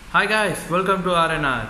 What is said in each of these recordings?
Hi guys, welcome to RNR.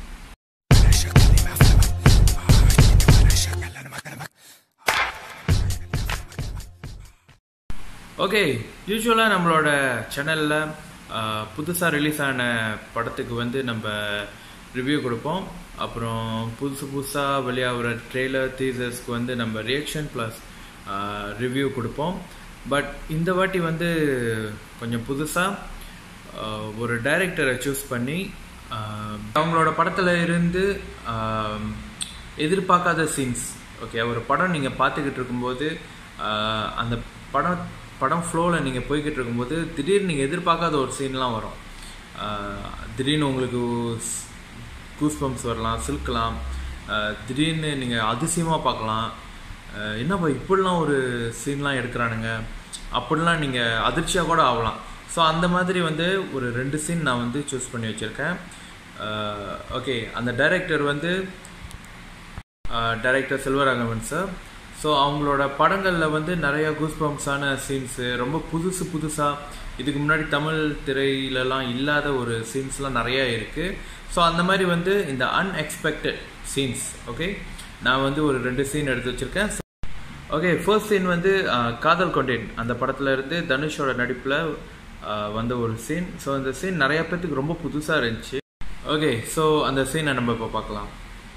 Okay, யூஸ்வலாக நம்மளோட சேனலில் புதுசாக ரிலீஸ் ஆன படத்துக்கு வந்து நம்ம ரிவ்யூ கொடுப்போம். அப்புறம் புதுசாக வெளியாகிற ட்ரெய்லர் டீசர்ஸ்க்கு வந்து நம்ம ரியாக்ஷன் ப்ளஸ் ரிவ்யூ கொடுப்போம். பட் இந்த வாட்டி வந்து கொஞ்சம் புதுசாக ஒரு டைரக்டரை சூஸ் பண்ணி அவங்களோட படத்தில் இருந்து எதிர்பார்க்காத சீன்ஸ், ஓகே, ஒரு படம் நீங்கள் பார்த்துக்கிட்டு இருக்கும்போது அந்த படம் ஃப்ளோவில் நீங்கள் போய்கிட்டு இருக்கும்போது திடீர்னு நீங்கள் எதிர்பார்க்காத ஒரு சீன்லாம் வரும். திடீர்னு உங்களுக்கு கூஸ் பம்ப்ஸ் வரலாம், சிலுக்கலாம், திடீர்னு நீங்கள் அதிசயமாக பார்க்கலாம், என்னப்பா இப்படிலாம் ஒரு சீன்லாம் எடுக்கிறானுங்க அப்படிலாம் நீங்கள் அதிர்ச்சியாக கூட ஆகலாம். ஸோ அந்த மாதிரி வந்து ஒரு 2 சீன் நான் வந்து சூஸ் பண்ணி வச்சுருக்கேன். ஓகே, அந்த டைரக்டர் வந்து டைரக்டர் செல்வராகவன் சார். ஸோ அவங்களோட படங்களில் வந்து நிறையா கூஸ்பம்ப்ஸான சீன்ஸு, ரொம்ப புதுசாக இதுக்கு முன்னாடி தமிழ் திரையிலலாம் இல்லாத ஒரு சீன்ஸ்லாம் நிறையா இருக்குது. ஸோ அந்த மாதிரி வந்து இந்த அன்எக்ஸ்பெக்டட் சீன்ஸ், ஓகே, நான் வந்து ஒரு 2 சீன் எடுத்து வச்சுருக்கேன். ஓகே, ஃபர்ஸ்ட் சீன் வந்து காதல் கொண்டேன் அந்த படத்தில் இருந்து தனுஷோட நடிப்பில் வந்த ஒரு சீன். ஸோ அந்த சீன் நிறையா பேர்த்துக்கு ரொம்ப புதுசாக இருந்துச்சு. ஓகே, ஸோ அந்த சீனை நம்ம இப்போ பார்க்கலாம்.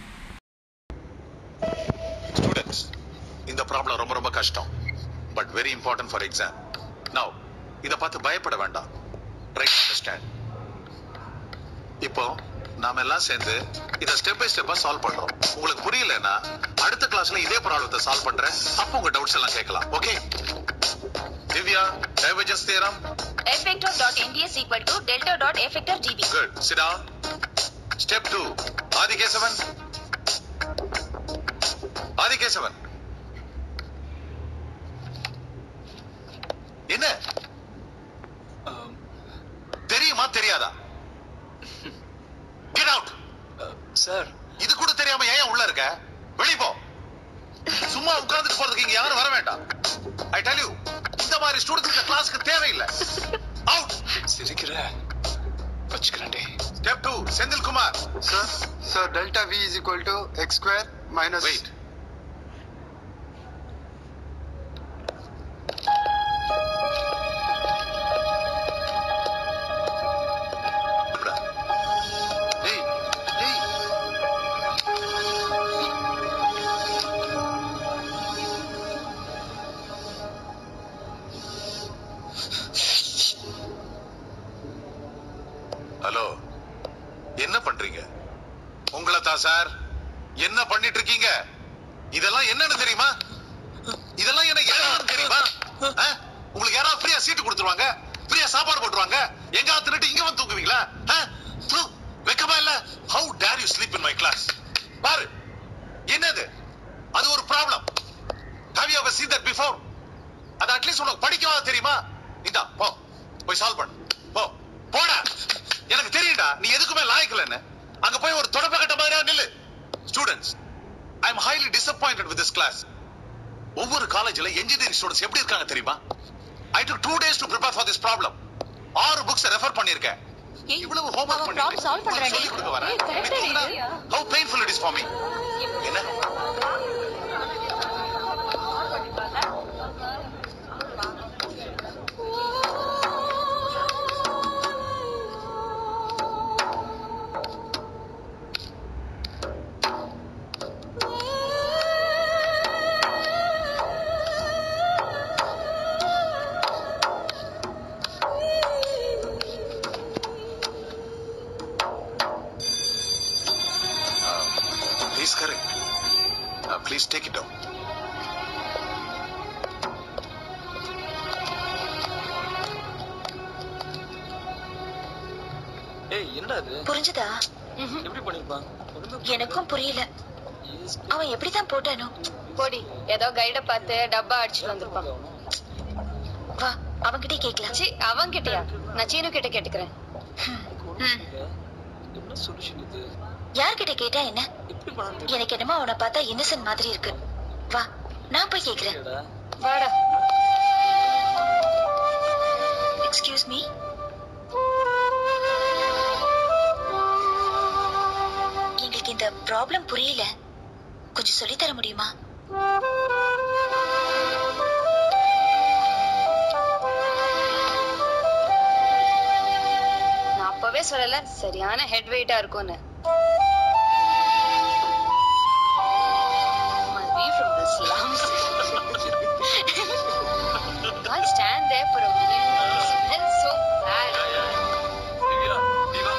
இந்த ப்ராப்ளம் ரொம்ப ரொம்ப கஷ்டம், but very important for exam. Now இத பார்த்து பயப்பட வேண்டாம், ட்ரை டு அண்டர்ஸ்டாண்ட். இப்போ நாம எல்லாம் சேர்ந்து இத ஸ்டெப் பை ஸ்டெப்பா சால்வ் பண்றோம். உங்களுக்கு புரியலன்னா அடுத்த கிளாஸ்ல இதே ப்ராப்ளத்தை சால்வ் பண்றேன், அப்போ உங்க டவுட்ஸ் எல்லாம் கேட்கலாம். Okay Divya, divergence theorem effector dot nds equal to delta dot effector dv. Good, sit down. Step 2, Adikesavan. Adikesavan, என்ன தெரியுமா தெரியாதா? Get out. சார், இது கூட தெரியாம ஏன் உள்ள இருக்க? வெளிய போ. சும்மா உட்கார்ந்துட்டு போறதுக்கு இங்க யாரும் வர வேண்டாம். ஐ டெல் யூ, இந்த மாதிரி ஸ்டூடண்ட்ஸ் இந்த கிளாஸ்க்கு தேவையில்லை. அவுட். சிரிக்கிற வச்சுக்கிறேன்டே. Step 2, Senthilkumar. Sir, delta V is equal to x square minus... Wait. Hello, என்ன பண்றீங்க? உங்களை தான் சார். என்ன பண்ணிட்டு இருக்கீங்க? இதெல்லாம் என்னன்னு தெரியுமா? இதெல்லாம் என்ன ஏன்னு தெரியுமா? உங்களுக்கு யாராவது ஃப்ரீயா சீட்டு கொடுத்துருவாங்க, ஃப்ரீயா சாப்பாடு போட்டுருவாங்க, எங்க தின்னுட்டு இங்க வந்து தூங்குவீங்களா? வெக்கமா இல்ல? How dare you sleep in my class? பாரு, என்னது அது ஒரு problem. Have you ever seen that before? அது அட்லீஸ்ட் உனக்கு படிக்கவா தெரியுமா? இதா போ, போய் சால்வ் பண்ணு. போ, போடா. எனக்கு தெரியும்டா நீ எதுக்குமே லாயக்கலன்னு. அங்க போய் ஒரு தொடப்ப கட்ட மாதிரியா நில்லு. Students, I am highly disappointed with this class. ஒவ்வொரு காலேஜ்ல இன்ஜினியரிங் ஸ்டூடண்ட்ஸ் எப்படி இருக்காங்க தெரியுமா? I took 2 days to prepare for this problem. 6 books refer பண்ணிருக்கேன். இவ்வளவு ஹோம்வொர்க் பண்ணிட்டு சால்வ் பண்றேன். சொல்லி கொடுக்க வரேன். How painful it is for me. என்ன? He's correct. Please take it down. ஏய், என்னடா இது? புரிஞ்சுதா? எப்படி பண்ணிருப்பான்? எனக்கும் புரியல. அவன் எப்படிதான் போட்டானோ? போடி, ஏதோ கைட பார்த்து டப்பா அடிச்சுட்டு வந்திருப்பான். வா, அவன்கிட்ட கேட்கலாம். சி, அவன்கிட்டயா? நான் சீனு கிட்ட கேட்டுக்கிறேன். என்ன சொல்யூஷன் இது? யார்கிட்ட கேட்டா என்ன? எப்படி பண்ணணும்? எனக்கு என்னமோ அவனை பார்த்தா இன்னசென்ட் மாதிரி இருக்கு. வா, நான் போய் கேக்குறேன். வாடா. Excuse me. ப்ராப்ளம் புரியல, கொஞ்சம் சொல்லி தர முடியுமா? நான் அப்பவே சொல்லல சரியான ஹெட் வெயிட்டா இருக்கும்னு. Must be from the slums. Can't stand there for a minute. It smells so bad. Divya, Diva.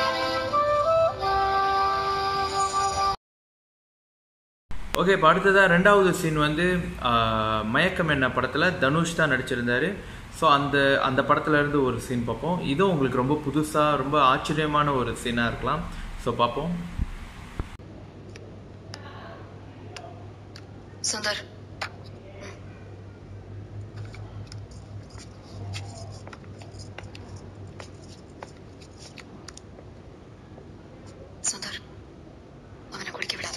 Okay, இப்போ அடுத்ததாக ரெண்டாவது சீன் வந்து மயக்கம் என்ன படத்தில் தனுஷ் தான் நடிச்சிருந்தார். ஸோ அந்த படத்துலேருந்து ஒரு சீன் பார்ப்போம். இதுவும் உங்களுக்கு ரொம்ப புதுசாக ரொம்ப ஆச்சரியமான ஒரு சீனாக இருக்கலாம். ஸோ பார்ப்போம். சுந்தர், சுந்தர், அவனை குடிக்க விடாத.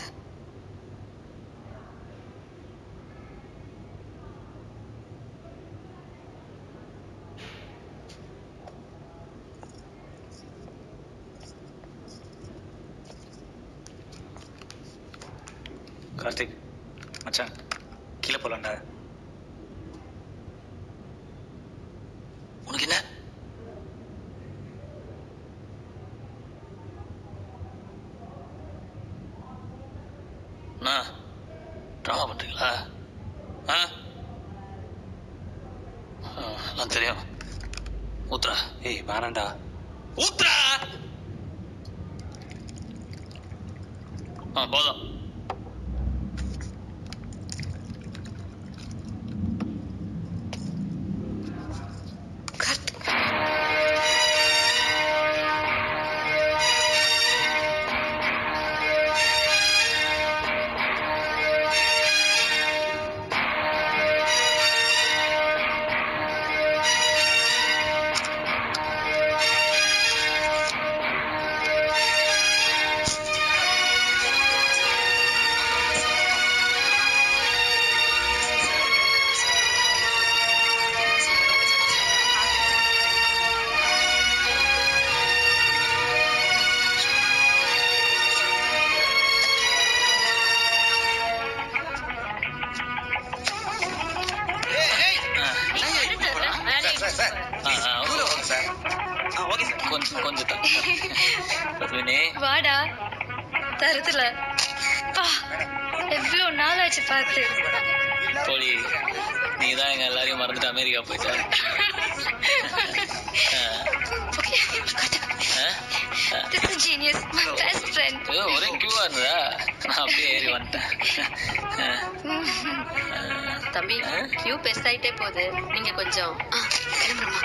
கார்த்திக் மச்சான், கீழே போலாம்டா. உனக்கு என்ன? ட்ராமா பண்றீங்களா? நான் தெரியும். ஊத்ரா. ஏய் வேணாண்டா. ஊத்ரா. போதும். வாடா தருதுல. எவ்வளவு நாள் ஆச்சு பார்த்து. போடி, நீதான் எங்க எல்லாரையும் மறந்துட்டு அமெரிக்கா போயிட்ட. This is genius, my best friend. ஒரே கியூவா இருந்ததா? நான் அப்படியே ஏறி வந்துட்டேன். தம்பி, கியூ பெஸ்ட் ஆயிட்டே போகுது. நீங்க கொஞ்சம் கிளம்புறோமா?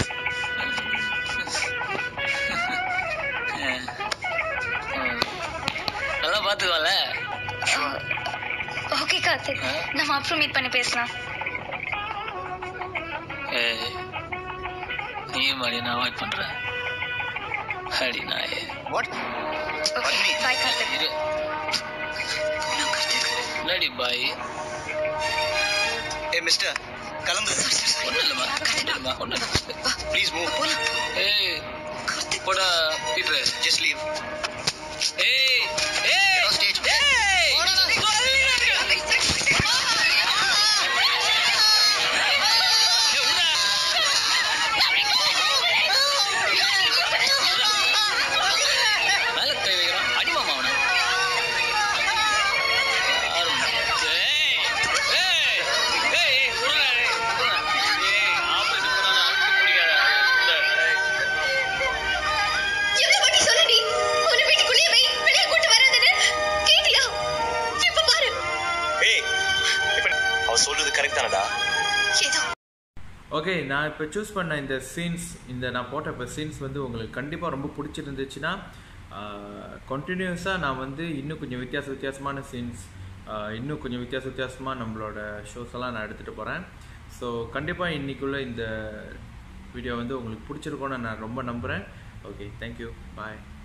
நல்லா பாத்துக்கோல. ஓகே கார்த்திக், நம்ம அப்புறம் மீட் பண்ணி பேசலாம். நீ மாதிரி நான் அவாய்ட் பண்றேன். அடி நாயே. What? Okay bye Karthik. இரு. லடி பாய். Hey mister, கிளம்பு. ஒண்ணு இல்லம்மா. ஒண்ணு. Please move. ஏய் போடா பீட்ரு. Just leave. ஏய் ஏய் Get on stage. ஏய் மேல கை வைக்கிறான். அடிமாமா அவனை. சொல்றது கரெக்ட் தானடா? ஓகே, நான் இப்போ சூஸ் பண்ண இந்த சீன்ஸ், நான் போட்ட இப்போ சீன்ஸ் வந்து உங்களுக்கு கண்டிப்பாக ரொம்ப பிடிச்சிருந்துச்சுன்னா கண்டினியூஸாக நான் வந்து இன்னும் கொஞ்சம் வித்தியாசமான சீன்ஸ், இன்னும் கொஞ்சம் வித்தியாசமாக நம்மளோட ஷோஸ் எல்லாம் நான் எடுத்துகிட்டு போகிறேன். ஸோ கண்டிப்பாக இன்றைக்குள்ள இந்த வீடியோ வந்து உங்களுக்கு பிடிச்சிருக்கோன்னு நான் ரொம்ப நம்புகிறேன். ஓகே, தேங்க்யூ, பாய்.